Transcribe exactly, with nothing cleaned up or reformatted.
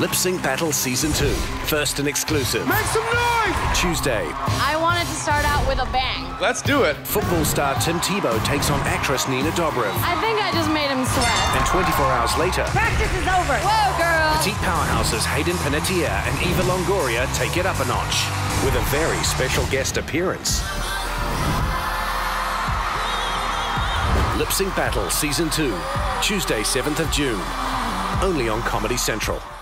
Lip Sync Battle Season two. First and exclusive. Make some noise! Tuesday. I wanted to start out with a bang. Let's do it. Football star Tim Tebow takes on actress Dobrew. I think I just made him sweat. And twenty-four hours later, Practice is over. Whoa, girl. petite powerhouses Hayden Panettiere and Eva Longoria take it up a notch with a very special guest appearance. Lip Sync Battle Season two. Tuesday, seventh of June. Only on Comedy Central.